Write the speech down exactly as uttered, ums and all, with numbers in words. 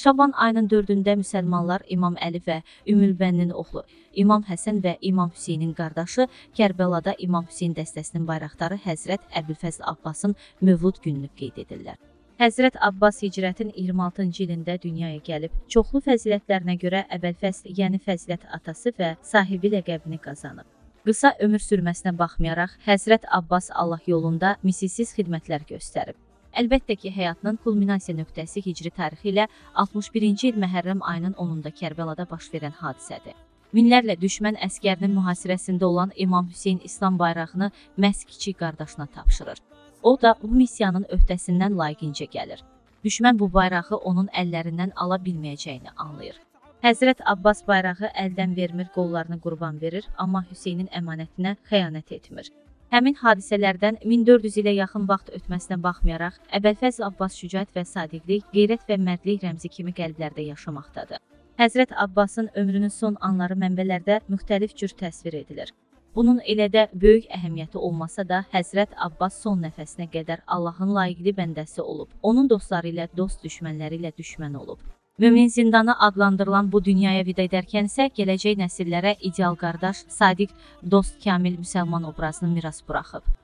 Şaban ayının dördündə müsəlmanlar İmam Əli və Ümmülbənnin oğlu İmam Həsən və İmam Hüseynin qardaşı Kərbəlada İmam Hüseyn dəstəsinin bayraqdarı Həzrət Əbülfəzl Abbasın Mövlud gününü qeyd edirlər. Həzrət Abbas hicrətin iyirmi altıncı ilində dünyaya gəlib, çoxlu fəzilətlərinə görə Əbəlfəzl, yəni fəzilət atası və sahibi ləqəbini qazanıb. Qısa ömür sürməsinə baxmayaraq, Həzrət Abbas Allah yolunda misilsiz xidmətlər göstərib. Əlbəttə ki, həyatının kulminasiya nöqtəsi hicri tarixi ilə altmış birinci il Məhərrəm ayının onunda Kərbəlada baş verən hadisədir. Minlərlə düşmən əskərinin mühasirəsində olan İmam Hüseyn İslam bayrağını məhz kiçik qardaşına tapşırır. O da bu missiyanın öhdəsindən layiqincə gəlir. Düşmən bu bayrağı onun əllərindən ala bilməyəcəyini anlayır. Həzrət Abbas bayrağı əldən vermir, qollarını qurban verir, amma Hüseynin əmanətinə xəyanət etmir. Həmin hadisələrdən min dörd yüz ilə yaxın vaxt ötməsinə baxmayaraq, Əbəlfəzl Abbas şücaət və sadiqlik, qeyrət və mərdlik rəmzi kimi qəlblərdə yaşamaqdadır. Həzrət Abbasın ömrünün son anları mənbələrdə müxtəlif cür təsvir edilir. Bunun elə də böyük əhəmiyyəti olmasa da, Həzrət Abbas son nəfəsinə qədər Allahın layiqli bəndəsi olub, onun dostları ilə dost, düşmənləri ilə düşmən olub. Mömin zindanı adlandırılan bu dünyaya vida edərkən isə gələcək nəsillərə ideal qardaş, sadiq, dost, kamil müsəlman obrazını miras buraxıb.